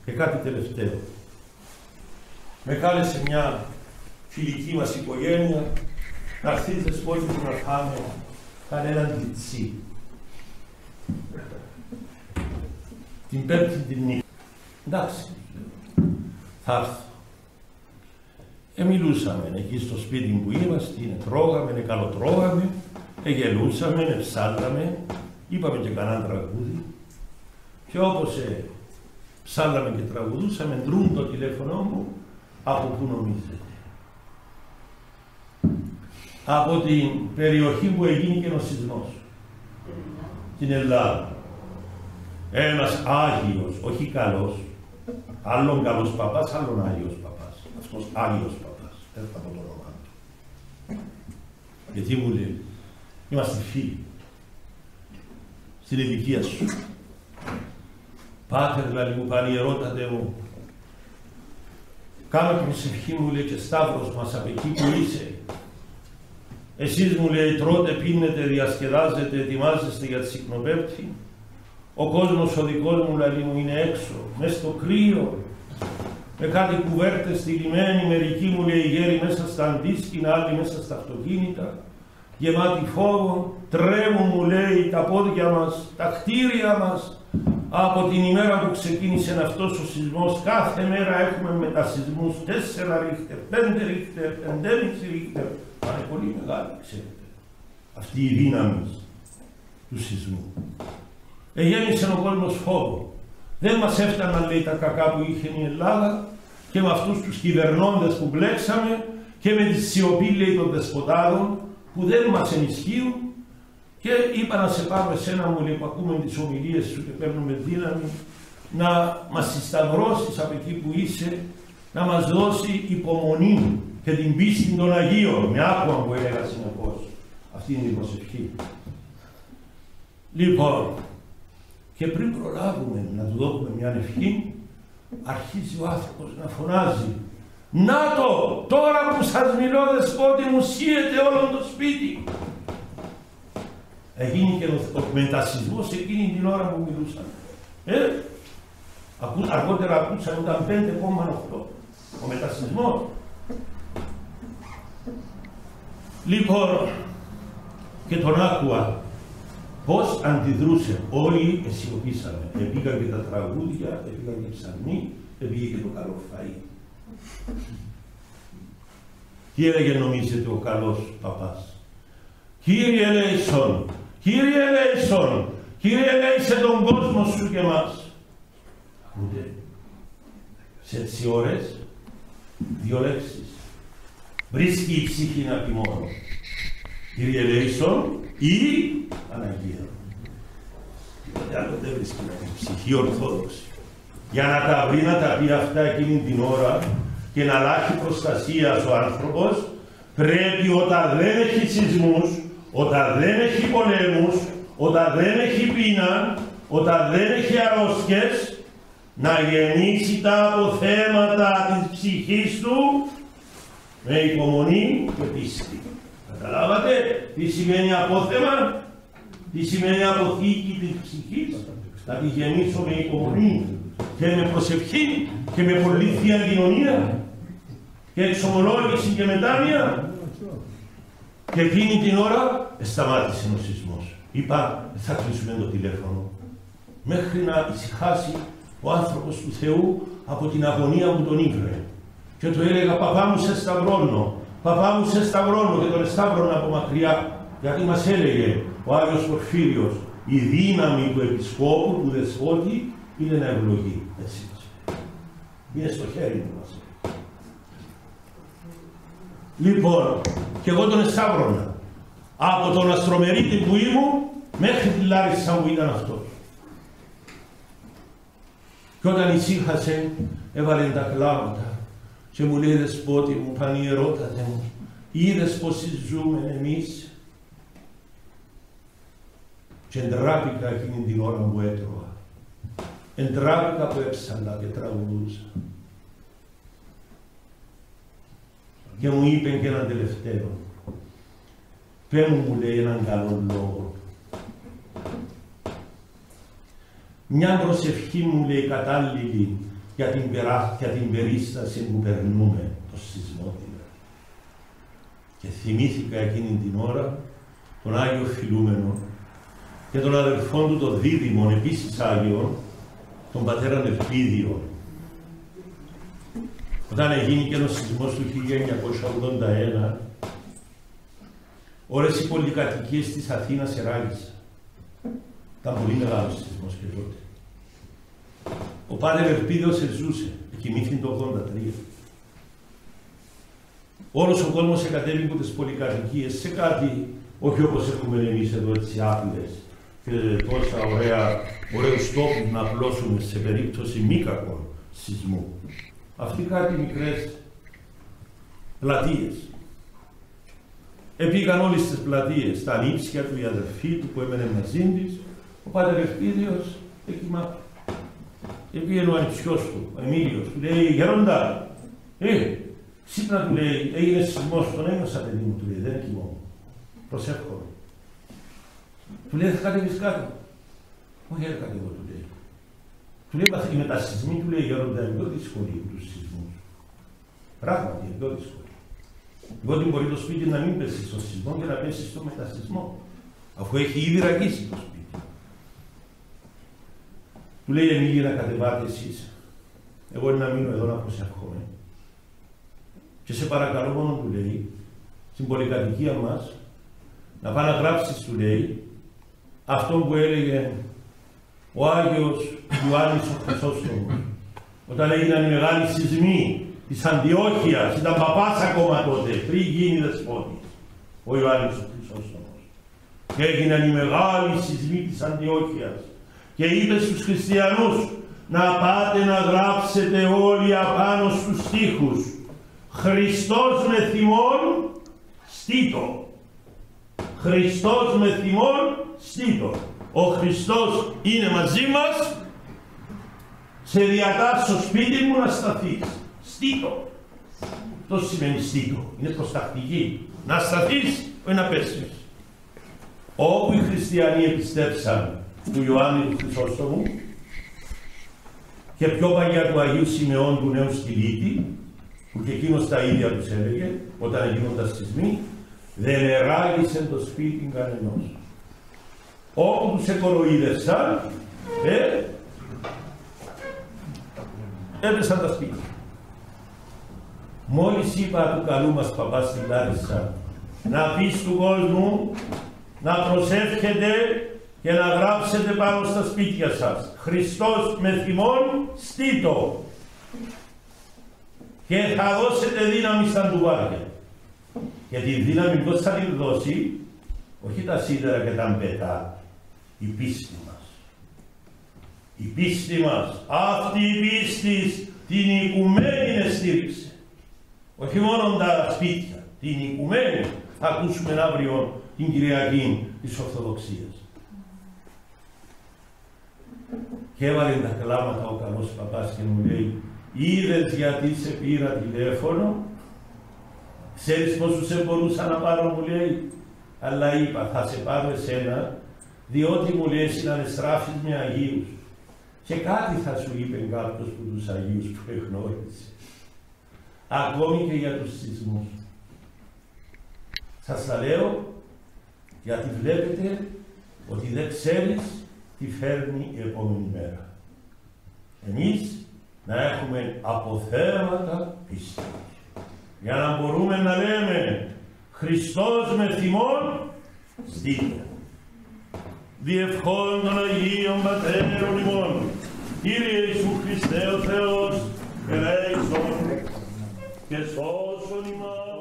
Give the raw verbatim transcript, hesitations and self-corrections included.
Και κάτι τελευταίο. Με κάλεσε μια φιλική μας οικογένεια να έρθει σπίτι μου να φάμε κανέναν τιτσί. Την πέμπτη την νύχτα. Εντάξει, θα έρθω. Εμιλούσαμε εκεί στο σπίτι που είμαστε, τρώγαμε, καλοτρώγαμε, εγελούσαμε, εψάλαμε, είπαμε και κανένα τραγούδι. Και όπως ε, ψάλαμε και τραγουδούσαμε, ντρούν το τηλέφωνο μου, από πού νομίζετε. Από την περιοχή που έγινε ο σεισμός, την Ελλάδα. Ένας Άγιος, όχι καλός, άλλον καλός παπάς, άλλον Άγιος παπάς. Αυτός Άγιος παπάς, έρθα από το όνομα του. Γιατί μου λέει, είμαστε φίλοι, στην ηλικία σου. Πάτερ, δηλαδή μου πανιερότατε μου, κάνω την ψυχή μου, λέει, και Σταύρος μας από εκεί που είσαι. Εσείς, μου λέει, τρώτε, πίνετε, διασκεδάζετε, ετοιμάζεστε για τη Συκνοπέπτη. Ο κόσμος ο δικός μου, δηλαδή μου, είναι έξω, μέσα στο κρύο, με κάτι κουβέρτες στυλιμένοι, μερικοί, μου λέει, γέροι μέσα στα αντίσκηνα, άλλοι μέσα στα αυτοκίνητα, γεμάτοι φόβο, τρέμουν, μου λέει, τα πόδια μας, τα κτίρια μας. Από την ημέρα που ξεκίνησε αυτός ο σεισμός, κάθε μέρα έχουμε μετασεισμούς, τέσσερα ρίχτερ, πέντε ρίχτερ, πεντέμιση ρίχτερ. Πάνε πολύ μεγάλη, ξέρετε, αυτή η δύναμη του σεισμού. Εγέμισε ο κόσμος φόβο. Δεν μας έφταναν, λέει, τα κακά που είχε η Ελλάδα και με αυτούς τους κυβερνώντες που μπλέξαμε και με τη σιωπή, λέει, των δεσποτάδων που δεν μας ενισχύουν. Και είπα να σε πάρω εσένα, μου λέει, που ακούμε τις ομιλίες σου και παίρνουμε δύναμη, να μας συσταυρώσεις από εκεί που είσαι, να μας δώσει υπομονή και την πίστη των Αγίων. Με άκουα που έλεγα συνεχώς. Αυτή είναι η προσευχή. Λοιπόν, και πριν προλάβουμε να του δώσουμε μια ευχή, αρχίζει ο άνθρωπος να φωνάζει. Να το! Τώρα που σας μιλώ, δεσπότη μου, σύεται όλο το σπίτι. Έγινε και ο μετασεισμός εκείνη την ώρα που μιλούσαμε. Ε, αργότερα ακούσαμε ήταν πέντε κόμμα οκτώ. Ο μετασεισμός. Λοιπόν, και τον άκουα πώς αντιδρούσε. Όλοι αισιοπήσαμε. Επήγαν και τα τραγούδια, επήγαν και ψαλμοί, επήγε και το καλό φαΐ. Τι έλεγε, νομίζετε, ο καλός παπάς? Κύριε Λέησον, Κύριε Λέησον, Κύριε Λέησε τον κόσμο σου και εμάς. Ακούτε, σε έτσι ώρες, δύο λέξεις. Βρίσκει η ψυχή να πει μόνο. Κύριε Λέησον ή Αναγία. Τίποτε άλλο δεν βρίσκει να πει ψυχή ορθόδοξη. Για να τα βρει, να τα πει αυτά εκείνη την ώρα και να λάχει προστασία ο άνθρωπος, πρέπει όταν δεν έχει σεισμούς, όταν δεν έχει πολέμους, όταν δεν έχει πείνα, όταν δεν έχει αρρώστιες, να γεννήσει τα αποθέματα της ψυχής του με υπομονή και πίστη. Καταλάβατε τι σημαίνει απόθεμα, τι σημαίνει αποθήκη της ψυχής? Να τη γεννήσω με υπομονή και με προσευχή και με πολύ θεία κοινωνία και εξομολόγηση και μετάνοια. Και εκείνη την ώρα σταμάτησε ο σεισμός. Είπα, θα κλείσουμε το τηλέφωνο μέχρι να ησυχάσει ο άνθρωπος του Θεού από την αγωνία που τον ήβρε. Και του έλεγα, παπά μου σε σταυρώνω, παπά μου σε σταυρώνω, και τον σταύρωνα από μακριά, γιατί μας έλεγε ο Άγιος Πορφύριος, η δύναμη του επισκόπου, του δεσπότη, είναι να ευλογεί. Έτσι μας έλεγε. Είναι στο χέρι του μας έλεγε. Λοιπόν, και εγώ τον εσταύρωνα. Από τον Αστρομερίτη που ήμουν μέχρι τη Λάρισα που ήταν αυτός. Και όταν ησύχασε, έβαλε τα κλάματα και μου λέει, δεσπότη μου, πανιερότατε μου, είδες πως ζούμε εμείς? Και εντράπηκα εκείνη την ώρα που έτρωγα. Εντράπηκα που έψαλα και τραγουδούσα. Και μου είπε και έναν τελευταίο. Πέ μου, μου λέει, έναν καλό λόγο. Μια προσευχή, μου λέει, κατάλληλη για την, περά, για την περίσταση που περνούμε, το σεισμό δηλαδή. Και θυμήθηκα εκείνη την ώρα τον Άγιο Φιλούμενο και τον αδελφόν του τον Δίδυμον, επίσης Άγιον, τον πατέρα Ελπίδιον. Όταν έγινε ο σεισμός του χίλια εννιακόσια ογδόντα ένα, όλες οι πολυκατοικίες της Αθήνας εράγησαν. Ήταν πολύ μεγάλος σεισμός και τότε. Ο Πάτερ Ελπίδιος ζούσε, κοιμήθηκε το ογδόντα τρία. Όλος ο κόσμος εκατέβηκε από τις πολυκατοικίες σε κάτι, όχι όπως έχουμε εμείς εδώ έτσι άπλες και τόσα ωραία, ωραίους τόπους να απλώσουμε σε περίπτωση μη κακών σεισμού. Αυτοί κάτι μικρές πλατείες. Επήγαν όλες τις πλατείες, τα ανήψια του, η αδερφή του που έμενε μαζί της, ο Πάτερ Ελπίδιος εκοιμά. Επήγαινε ο ανιψιός του, ο Εμίλιος, του λέει «Γέροντα, ε, ξύπνα», του λέει, «έγινε σεισμός, τον ένιωσα παιδί μου», του λέει, «δεν κοιμόμουν, προσεύχομαι». Του λέει, «θα κατέβεις κάτω». «Όχι, δεν κατέβω», του λέει. Του λέει, «οι μετασεισμοί», του λέει, «Γέροντα, είναι πιο δύσκολοι από τους σεισμούς». Πράγματι, είναι πιο δύσκολοι. Διότι μπορεί το σπίτι να μην πέσει στο σεισμό και να πέσει στο μετασεισμό, αφού έχει ήδη ραγίσει το σπίτι. Του λέει, «Εμίλη, να κατεβάτε εσείς. Εγώ να μείνω εδώ να προσευχόμαι. Και σε παρακαλώ μόνο», του λέει, «στην πολυκατοικία μας, να πάει να γράψεις», του λέει, «αυτό που έλεγε ο Άγιος Ιωάννης ο Χρυσόστομος, όταν έγιναν οι μεγάλοι σεισμοί της Αντιόχειας, ήταν παπάς ακόμα τότε, πριν γίνει δεσπότης, ο Ιωάννης ο Χρυσόστομος. Και έγιναν οι μεγάλοι σεισμοί της Αντιόχειας και είπε στους χριστιανούς να πάτε να γράψετε όλοι απάνω στους τοίχους «Χριστός με θυμών στήτω». Χριστός με θυμών στήτω. Ο Χριστός είναι μαζί μας, σε διατάσσω σπίτι μου να σταθείς. Στήτω. Αυτό σημαίνει στήτω. Είναι προστακτική. Να σταθείς, όχι να πέσεις. Όπου οι χριστιανοί επιστέψαν του Ιωάννη του Χρυσόστομου και πιο παλιά του Αγίου Σιμεών του Νέου Στυλίτη, που και εκείνος τα ίδια τους έλεγε όταν γίνονταν σεισμοί, δεν εράγησε το σπίτι κανενός. Όπου τους εκοροϊδεύσαν, ε, έπεσαν τα σπίτια. Μόλις είπα του καλού μας παπά στην Λάρισα να πεις του κόσμου να προσεύχετε και να γράψετε πάνω στα σπίτια σας «Χριστός με θυμών στήτω» και θα δώσετε δύναμη στα ντουβάρια. Και τη δύναμη πώς θα την δώσει, όχι τα σίδερα και τα μπετά, η πίστη μας. Η πίστη μας, αυτή η πίστη την οικουμένη στήριξε. Όχι μόνο τα σπίτια, την οικουμένη. Θα ακούσουμε αύριο την Κυριακή της Ορθοδοξίας. Και έβαλε τα κλάματα ο καλός παπάς και μου λέει «Είδες γιατί σε πήρα τηλέφωνο, ξέρεις πόσους σε μπορούσα να πάρω», μου λέει, «αλλά είπα θα σε πάρω εσένα, διότι μου λέει συνανεστράφεις με Αγίους και κάτι θα σου είπε κάποιος από τους Αγίους που εγνώρισε, ακόμη και για τους σεισμούς». Σας τα λέω γιατί βλέπετε ότι δεν ξέρεις τι φέρνει η επόμενη μέρα. Εμείς να έχουμε αποθέματα πίστη, για να μπορούμε να λέμε «Χριστός με θυμών στήτω». Διευχών των Αγίων Πατέρων ημών, Κύριε Ιησού Χριστέ ο Θεός, ελέησον και σώσον ημάς.